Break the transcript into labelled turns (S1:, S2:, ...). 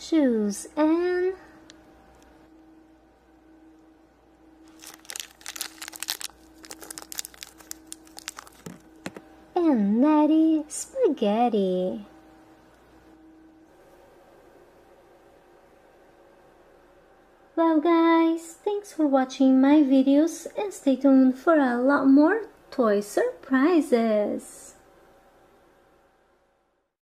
S1: shoes and Netti spaghetti. Well guys, thanks for watching my videos and stay tuned for a lot more toy surprises.